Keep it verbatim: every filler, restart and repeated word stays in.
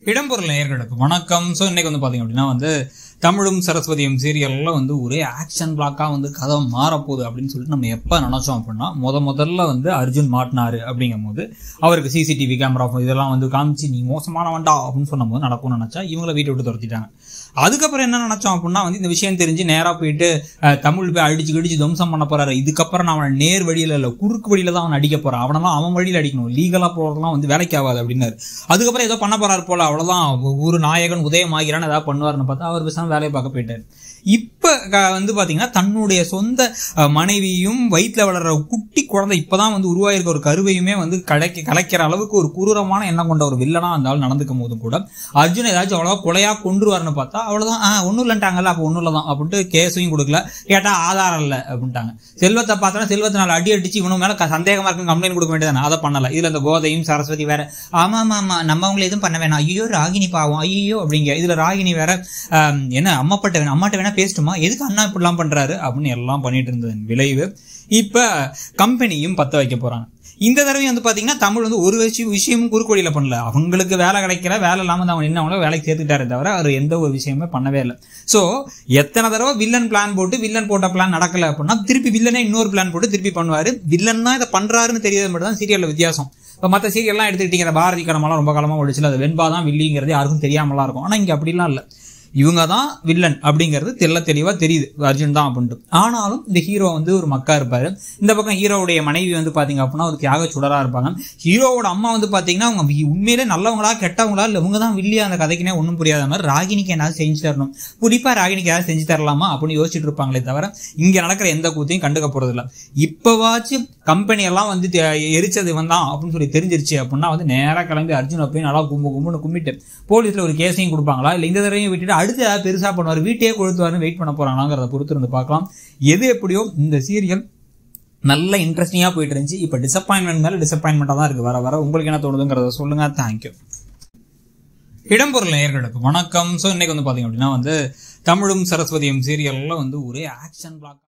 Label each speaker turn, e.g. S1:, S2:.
S1: இடம்பொருள் நேயர்களுக்கு வணக்கம். ஸோ இன்னைக்கு வந்து பார்த்தீங்க அப்படின்னா வந்து தமிழும் சரஸ்வதியும் சீரியலில் வந்து ஒரே ஆக்ஷன் பிளாக்காக வந்து கதை மாறப்போகுது அப்படின்னு சொல்லிட்டு நம்ம எப்போ நினச்சோம் அப்படின்னா முத முதல்ல வந்து அர்ஜுன் மாட்டினாரு அப்படிங்கும் போது அவருக்கு சிசிடிவி கேமரா இதெல்லாம் வந்து காமிச்சு நீ மோசமான வேண்டா அப்படின்னு சொன்னும் போது நடக்கும்னு நினச்சா இவங்களை வீட்டை விட்டு துரத்திட்டாங்க. அதுக்கப்புறம் என்ன நினச்சோம் அப்படின்னா வந்து இந்த விஷயம் தெரிஞ்சு நேராக போயிட்டு தமிழ் போய் அடிச்சு கடிச்சு துவம்சம் பண்ண போறாரு. இதுக்கப்புறம் நான் அவனை நேர் வழியில் இல்லை குறுக்கு வழியில தான் அவன் அடிக்க போறான், அவனெல்லாம் அவன் வழியில் அடிக்கணும், லீகலாக போகிறதுலாம் வந்து வேலைக்கு ஆகாது அப்படின்னாரு. அதுக்கப்புறம் ஏதோ பண்ண போறாரு போல, அவ்வளோதான் ஒரு நாயகன் உதயமாகிறான்னு ஏதாவது பண்ணுவார்னு பார்த்தா அவர் பேசாம வேலையை பார்க்க போயிட்டார். இப்ப வந்து பாத்தீங்கன்னா தன்னுடைய சொந்த மனைவியும் வயிற்றுல வளர்ற குட்டி குழந்தை இப்பதான் வந்து உருவாயிருக்க ஒரு கருவையுமே வந்து கலைக்க கலைக்கிற அளவுக்கு ஒரு குரூரமான எண்ணம் கொண்ட ஒரு வில்லனா இருந்தாலும் நடந்துக்கும் போதும் கூட அர்ஜுன் ஏதாச்சும் அவ்வளவா கொலையா கொண்டுருவாருன்னு பார்த்தா அவ்வளவுதான் ஆஹ் ஒன்னும் இல்லைன்ட்டாங்கல்ல, அப்போ ஒன்னும் இல்லதான் அப்படின்ட்டு கேஸையும் கொடுக்கல, கேட்டா ஆதாரம் இல்லை அப்படின்ட்டாங்க. செல்வத்தை பார்த்தா செல்வத்தினால அடி அடிச்சு இவனு மேல சந்தேகமா இருக்கு கம்ப்ளைண்ட் கொடுக்க வேண்டியதானே, அதை பண்ணல. இதுல இந்த கோதையும் சரஸ்வதி வேற ஆமா ஆமா ஆமா நம்ம அவங்களை எதுவும் பண்ண வேணாம், ஐயோ ராகினி பாவம் ஐயோ அப்படிங்க. இதுல ராகினி வேற என்ன அம்மாப்பட்ட வேணும் அம்மாட்ட வேணா பேசிட்டுமா, எதுக்கு அண்ணா இப்படிலாம் பண்றாரு அப்படின்னு எல்லாம் பண்ணிட்டு இருந்தது விளைவு இப்ப கம்பெனியும் பத்த வைக்க போறாங்க. இந்த தடவை வந்து பாத்தீங்கன்னா தமிழ் வந்து ஒரு விஷயம் விஷயமும் குறுக்கோடியில பண்ணல, அவங்களுக்கு வேலை கிடைக்கல, வேலை இல்லாம வந்து அவங்க என்ன வேலைக்கு சேர்த்துக்கிட்டாரே தவிர அவர் எந்த ஒரு விஷயமே பண்ணவே இல்லை. சோ எத்தனை தடவை வில்லன் பிளான் போட்டு வில்லன் போட்ட பிளான் நடக்கல அப்படின்னா திருப்பி வில்லனே இன்னொரு பிளான் போட்டு திருப்பி பண்ணுவாரு. வில்லன் தான் இதை பண்றாருன்னு தெரியாது மட்டும் தான் சீரியல்ல வித்தியாசம். இப்போ மற்ற சீரியல்லாம் எடுத்துக்கிட்டீங்க, பாரதி கடமெல்லாம் ரொம்ப காலமா ஒழிச்சுல அது வெண்பா தான் வில்லிங்கிறது யாருக்கும் தெரியாமலாம் இருக்கும். ஆனா இங்க அப்படிலாம் இல்லை, இவங்க தான் வில்லன் அப்படிங்கிறது தெல்ல தெளிவா தெரியுது அர்ஜுன் தான் அப்படின்ட்டு. ஆனாலும் இந்த ஹீரோ வந்து ஒரு மக்கா இருப்பாரு. இந்த பக்கம் ஹீரோவுடைய மனைவி வந்து பாத்தீங்க அப்படின்னா ஒரு தியாக சுடரா இருப்பாங்க. ஹீரோவோட அம்மா வந்து பாத்தீங்கன்னா அவங்க உண்மையிலே நல்லவங்களா கெட்டவங்களா இல்லை இவங்க தான் வில்லியா அந்த கதைக்குனே ஒன்றும் புரியாத மாதிரி ராகினிக்கு என்ன செஞ்சு தரணும், குறிப்பா ராகினிக்கு ஏதாவது செஞ்சு தரலாமா அப்படின்னு யோசிச்சுட்டு இருப்பாங்களே தவிர இங்க நடக்கிற எந்த கூத்தையும் கண்டுக்க போறது இல்லை. இப்பவாச்சும் கம்பெனி எல்லாம் வந்து எரிச்சது வந்தான் அப்படின்னு சொல்லி தெரிஞ்சிருச்சு அப்படின்னா வந்து நேராக கிளம்பி அர்ஜுனை போய் நல்லா கும்பு கும்புன்னு கும்பிட்டு போலீஸ்ல ஒரு கேஸையும் கொடுப்பாங்களா இல்லை இந்த தடவையும் விட்டுட்டு அடுத்து ஏதாவது பெருசா பண்ணுவார் வீட்டையே கொளுத்துவாருன்னு வெயிட் பண்ண போறாங்களாங்கிறத பொறுத்து இருந்து பார்க்கலாம். எது எப்படியோ இந்த சீரியல் நல்ல இன்ட்ரெஸ்டிங்கா போயிட்டு இருந்துச்சு. இப்ப டிசப்பாயின்மெண்ட் மேல டிசப்பாயின்மெண்டா தான் இருக்கு வர வர. உங்களுக்கு என்ன தோணுதுங்கிறத சொல்லுங்க. தேங்க்யூ. இடம்பொருள் நேயர்களுக்கு வணக்கம். ஸோ இன்னைக்கு வந்து பாத்தீங்க அப்படின்னா வந்து தமிழும் சரஸ்வதியும் சீரியல்ல வந்து ஒரே ஆக்ஷன் பிளாக்